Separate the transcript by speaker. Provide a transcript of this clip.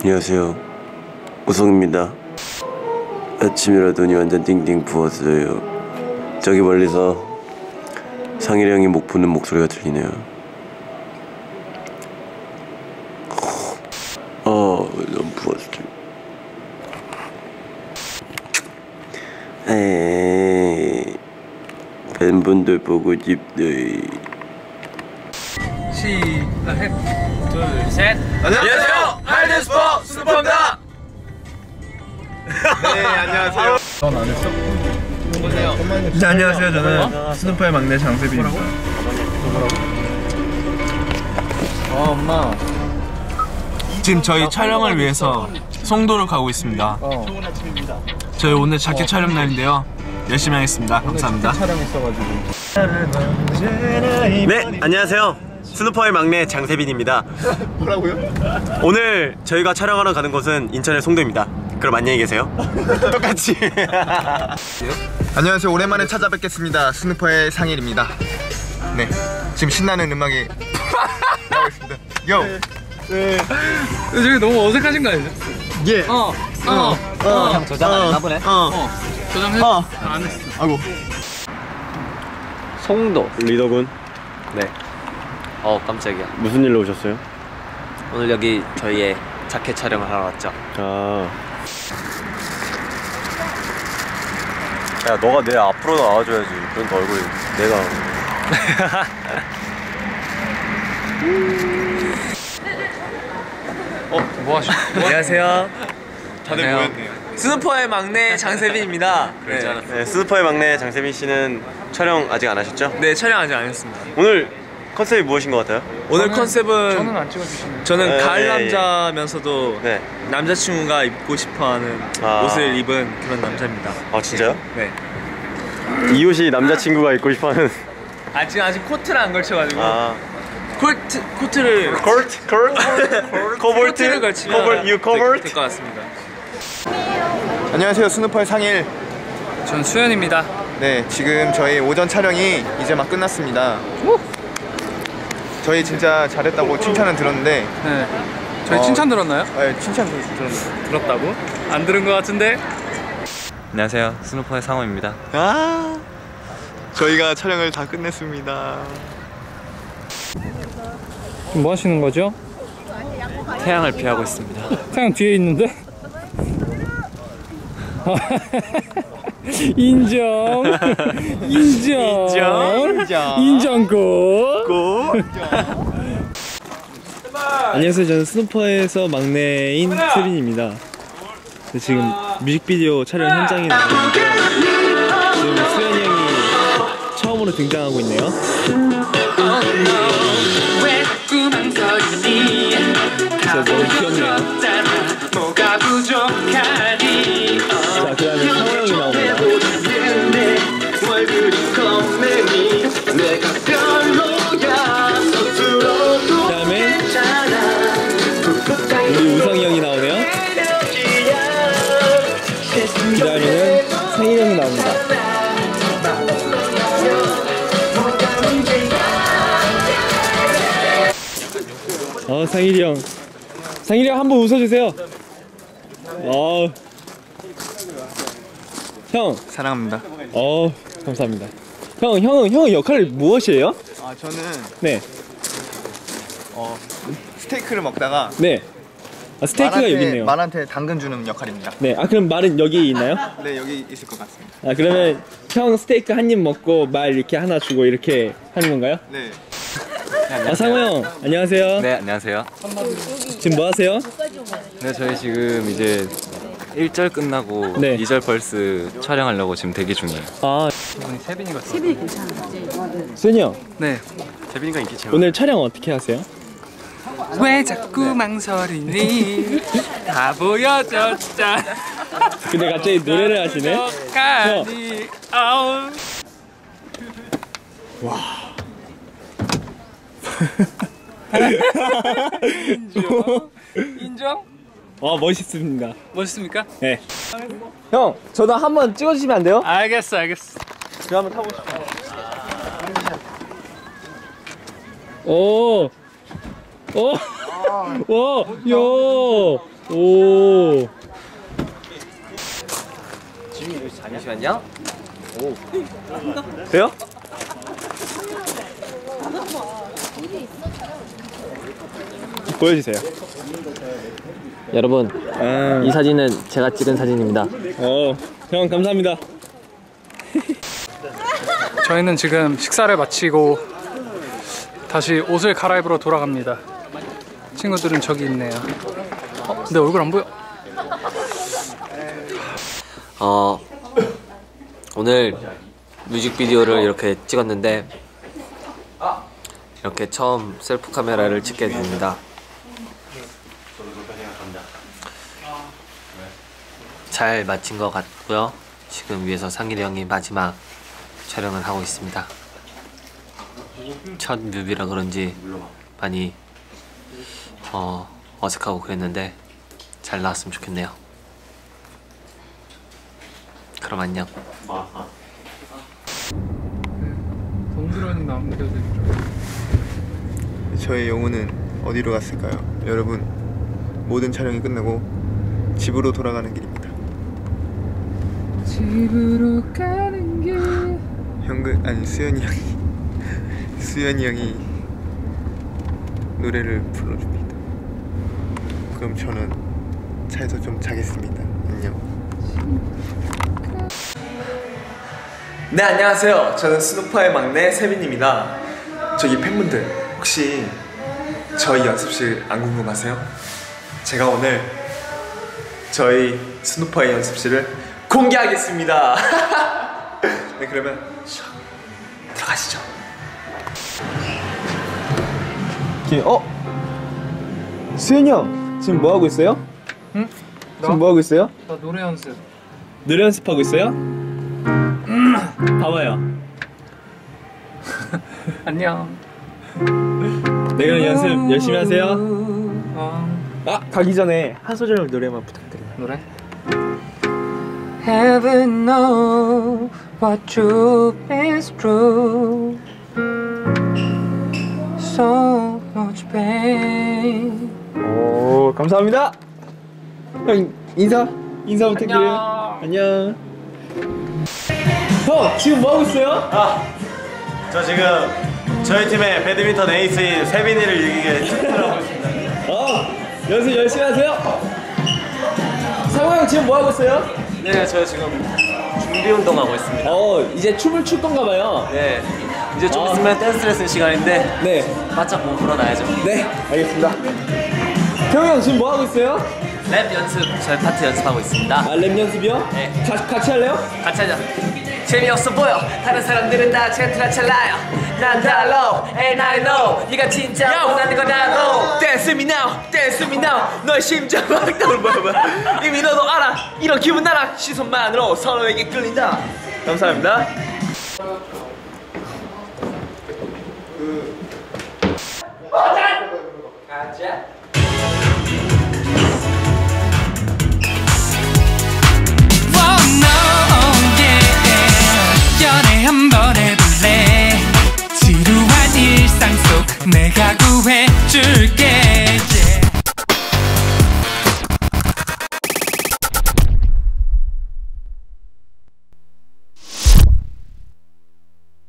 Speaker 1: 안녕하세요, 우성입니다. 아침이라더니 완전 띵띵 부었어요. 저기 멀리서 상일이 형이 목 푸는 목소리가 들리네요. 너무 부었어요. 팬분들 보고 싶네.
Speaker 2: 시작. 둘, 셋. 안녕하세요, 하이데스퍼 스누퍼입니다.
Speaker 3: 네, 안녕하세요.
Speaker 2: 넌 안 했어? 보세요.
Speaker 3: 네, 안녕하세요. 저는 스누퍼의 막내 장세빈입니다.
Speaker 2: 엄마.
Speaker 3: 지금 저희 촬영을 위해서 송도를 가고 있습니다. 저희 오늘 자켓 촬영 날인데요. 열심히 하겠습니다. 감사합니다.
Speaker 2: 촬영했어가지고.
Speaker 1: 네, 안녕하세요, 스누퍼의 막내 장세빈입니다.
Speaker 3: 뭐라고요?
Speaker 1: 오늘 저희가 촬영하러 가는 곳은 인천의 송도입니다. 그럼 안녕히 계세요. 똑같이.
Speaker 3: 안녕하세요. 오랜만에 찾아뵙겠습니다. 스누퍼의 상일입니다. 네, 지금 신나는 음악이 나오고 있습니다. 요!
Speaker 2: 네. 저기 너무 어색하신 거 아니죠?
Speaker 3: 예!
Speaker 2: 형 저장 안 했나 보네? 저장해? 안 했어.
Speaker 3: 아이고.
Speaker 4: 송도.
Speaker 1: 리더군,
Speaker 4: 네. 깜짝이야.
Speaker 1: 무슨 일로 오셨어요?
Speaker 4: 오늘 여기 저희의 자켓 촬영을 하러 왔죠.
Speaker 1: 야, 너가 내 앞으로 나와줘야지. 그러니까 얼굴이 내가.
Speaker 2: 뭐 하시?
Speaker 4: 안녕하세요.
Speaker 3: 다들 모였네요.
Speaker 4: 스누퍼의 막내 장세빈입니다.
Speaker 1: 네, 스누퍼의 막내 장세빈 씨는 촬영 아직 안 하셨죠?
Speaker 4: 네, 촬영 아직 안 했습니다.
Speaker 1: 오늘 컨셉이 무엇인 것 같아요?
Speaker 4: 오늘 컨셉은
Speaker 2: 저는 안 찍어주시네요.
Speaker 4: 저는
Speaker 1: 네,
Speaker 4: 가을
Speaker 1: 네,
Speaker 4: 남자면서도
Speaker 1: 네.
Speaker 4: 남자친구가 입고 싶어하는 옷을 입은 그런 남자입니다.
Speaker 1: 아, 진짜요?
Speaker 4: 네.
Speaker 1: 이 옷이 남자친구가 입고 싶어하는.
Speaker 4: 아직 코트를 안 걸쳐가지고
Speaker 1: 아,
Speaker 4: 코트를
Speaker 1: 코볼트?
Speaker 4: 코트를 걸치면
Speaker 1: You covered?
Speaker 4: 될 것 같습니다.
Speaker 3: 안녕하세요. 스누퍼의 상일.
Speaker 2: 전 수현입니다.
Speaker 3: 네, 지금 저희 오전 촬영이 이제 막 끝났습니다. 저희 진짜 잘했다고 칭찬은 들었는데,
Speaker 2: 네. 저희 칭찬 들었나요?
Speaker 3: 네, 칭찬 들었는데.
Speaker 2: 들었다고? 안 들은 것 같은데?
Speaker 4: 안녕하세요, 스누퍼의 상호입니다.
Speaker 3: 저희가 촬영을 다 끝냈습니다.
Speaker 2: 뭐 하시는 거죠?
Speaker 4: 태양을 피하고 있습니다.
Speaker 2: 태양 뒤에 있는데? 인정.
Speaker 5: 안녕하세요. 저는 스누퍼에서 막내인 세빈입니다. 지금 뮤직비디오 촬영 현장에 나왔는데요. 지금 수현이 형이 처음으로 등장하고 있네요. 진짜 너무 귀엽네요. 자, 그 다음에 상호 형이 나옵니다. 그 다음에 우리 우성이 형이 나오네요. 기다리는 상일 형이 나옵니다. 상일이 형. 상일이 형 한번 웃어주세요. 형.
Speaker 3: 사랑합니다.
Speaker 5: 감사합니다. 형은 역할 무엇이에요?
Speaker 3: 저는
Speaker 5: 네.
Speaker 3: 스테이크를 먹다가
Speaker 5: 네. 스테이크가 여기 있네요.
Speaker 3: 말한테 당근 주는 역할입니다.
Speaker 5: 네. 그럼 말은 여기 있나요?
Speaker 3: 네, 여기 있을 것 같습니다.
Speaker 5: 그러면 형 스테이크 한 입 먹고 말 이렇게 하나 주고 이렇게 하는 건가요?
Speaker 3: 네.
Speaker 5: 상호 형, 안녕하세요.
Speaker 4: 네, 안녕하세요.
Speaker 5: 지금 뭐 하세요?
Speaker 4: 네, 저희 지금 이제 1절 끝나고
Speaker 5: 네.
Speaker 4: 2절 벌스 촬영하려고 지금 대기 중이에요.
Speaker 2: 세빈이가
Speaker 5: 수현이 형,
Speaker 2: 네.
Speaker 1: 세빈이가 인기 최고.
Speaker 5: 오늘 촬영 어떻게 하세요?
Speaker 2: 왜 자꾸 망설이니? 다 보여줬잖아.
Speaker 5: 근데 갑자기 노래를 하시네?
Speaker 2: 어떡하니? 아우. 인정?
Speaker 5: 멋있습니다.
Speaker 2: 멋있습니까?
Speaker 5: 네. 형, 저도 한번 찍어주시면 안 돼요?
Speaker 2: 알겠어.
Speaker 5: 제가 한번 타고 싶어요. 오, 오, 와, 야, 오.
Speaker 2: 잠시만요.
Speaker 5: 돼요? 보여주세요.
Speaker 2: 여러분, 이 사진은 제가 찍은 사진입니다.
Speaker 5: 형 감사합니다.
Speaker 6: 저희는 지금 식사를 마치고 다시 옷을 갈아입으러 돌아갑니다. 친구들은 저기 있네요. 내 얼굴 안 보여.
Speaker 2: 오늘 뮤직비디오를 이렇게 찍었는데 이렇게 처음 셀프 카메라를 찍게 됩니다. 잘 마친 것 같고요. 지금 위에서 상일이 형이 마지막 촬영을 하고 있습니다. 첫 뮤비라 그런지 많이 어색하고 그랬는데 잘 나왔으면 좋겠네요. 그럼 안녕.
Speaker 6: 동그라미 남겨드리죠.
Speaker 7: 저의 영혼은 어디로 갔을까요? 여러분, 모든 촬영이 끝나고 집으로 돌아가는 길입니다.
Speaker 6: 집으로 가는 길.
Speaker 7: 수연이 형이 노래를 불러줍니다. 그럼 저는 차에서 좀 자겠습니다. 안녕.
Speaker 4: 네, 안녕하세요. 저는 스누퍼의 막내 세빈입니다. 저기 팬분들 혹시 저희 연습실 안 궁금하세요? 제가 오늘 저희 스누퍼의 연습실을 공개하겠습니다. 네, 그러면 들어가시죠.
Speaker 5: 수현이 형 지금 뭐 하고 있어요?
Speaker 6: 응?
Speaker 5: 지금 뭐 하고 있어요?
Speaker 6: 나 노래 연습.
Speaker 5: 노래 연습하고 있어요? 봐봐요.
Speaker 6: 안녕.
Speaker 5: 네, 그럼 연습 열심히 하세요. 가기 전에 한 소절 노래만 부탁드려요.
Speaker 6: 노래? Heaven knows what truth is true. So much pain.
Speaker 5: 오, 감사합니다. 형 인사 부탁드려요. 안녕. 형 지금 뭐 하고 있어요?
Speaker 1: 저 지금 저희 팀의 배드민턴 에이스인 세빈이를 이기게 축구하고 있습니다.
Speaker 5: 연습 열심히 하세요. 상호 형 지금 뭐 하고 있어요?
Speaker 2: 네, 저 지금 준비 운동하고 있습니다.
Speaker 5: 이제 춤을 출 건가 봐요.
Speaker 2: 네, 이제 좀 있으면 댄스 레슨 시간인데
Speaker 5: 네,
Speaker 2: 바짝 몸 풀어놔야죠.
Speaker 5: 네, 알겠습니다. 형이 형 지금 뭐 하고 있어요?
Speaker 2: 랩 연습, 저희 파트 연습하고 있습니다.
Speaker 5: 랩 연습이요?
Speaker 2: 네.
Speaker 5: 같이 할래요?
Speaker 2: 같이 하자. 재미없어 보여. 다른 사람들은 다 젠틀한 찰나요. 난 달러, and I know. 네가 진짜 원하는 건 나도.
Speaker 4: Dance me now, dance me now. 너의 심장 막 떠올려봐. 이미 너도 알아. 이런 기분 나라. 시선만으로 서로에게 끌린다. 감사합니다.